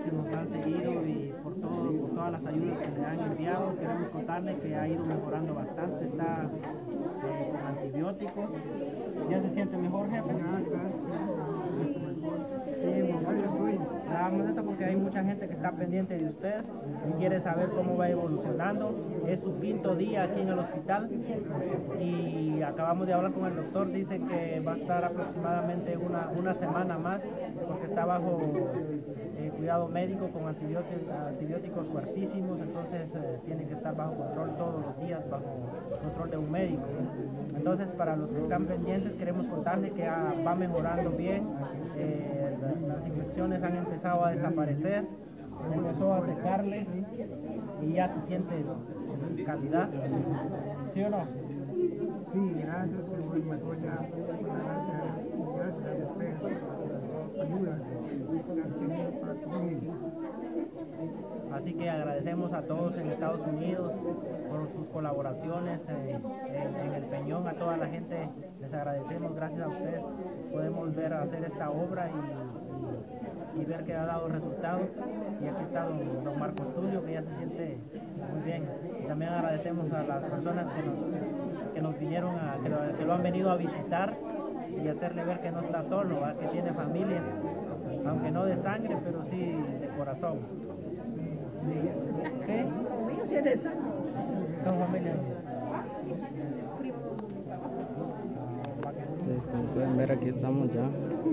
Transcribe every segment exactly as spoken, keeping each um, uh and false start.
que nos han seguido y por, todo, por todas las ayudas que le han enviado. Queremos contarles que ha ido mejorando bastante, está eh, con antibióticos. ¿Ya se siente mejor, jefe? Sí, grabamos esto porque hay mucha gente que está pendiente de usted y quiere saber cómo va evolucionando. Es su quinto día aquí en el hospital y acabamos de hablar con el doctor. Dice que va a estar aproximadamente una, una semana más porque está bajo eh, cuidado médico con antibióticos, antibióticos fuertísimos, entonces eh, tiene que estar bajo control todos los días, bajo control de un médico. Entonces, para los que están pendientes, queremos contarles que ah, va mejorando bien. Eh, las infecciones han empezado a desaparecer, empezó a secarle y ya se siente calidad. ¿Sí o no? Sí, gracias, que voy mejor ya. Gracias a ustedes por ayuda que han tenido para conmigo. Así que agradecemos a todos en Estados Unidos por sus colaboraciones eh, en, en el Peñón, a toda la gente les agradecemos, gracias a ustedes podemos ver a hacer esta obra y, y, y ver que ha dado resultados. Y aquí está don, don Marco Tulio, que ya se siente muy bien. También agradecemos a las personas que nos, que nos vinieron a, que lo, que lo han venido a visitar y hacerle ver que no está solo, ¿va? Que tiene familia, aunque no de sangre, pero sí de corazón. ¿Qué? Son familia. Entonces, como pueden ver, aquí estamos ya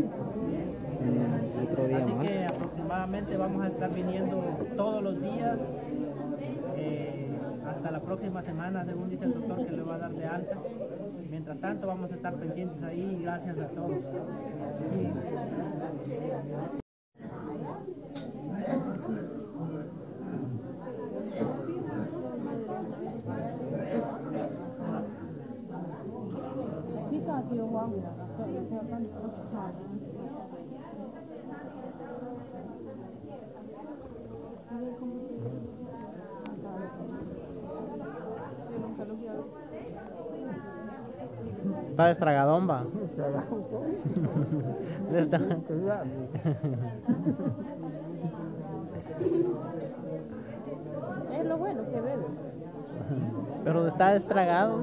en otro día Así más. que aproximadamente vamos a estar viniendo todos los días eh, hasta la próxima semana, según dice el doctor, que le va a dar de alta. Mientras tanto vamos a estar pendientes ahí y gracias a todos. Sí. Va estragadón, va. Está. Es lo bueno que bebe. Pero está estragado.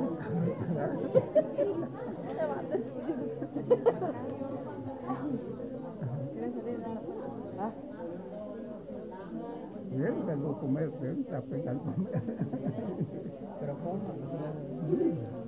Bien, me lo comer, pero está pegando. Pero ¿cómo?